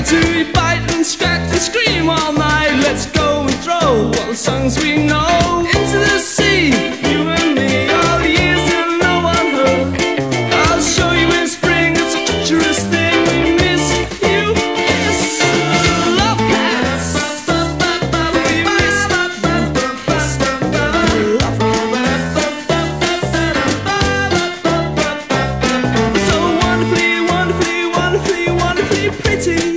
to bite and scratch and scream all night. Let's go and throw all the songs we know into the sea. You and me, all the years that no one heard. I'll show you in spring, it's a treacherous thing. We miss you, yes. Love cats. We miss love cats. So wonderfully, wonderfully, wonderfully, wonderfully pretty.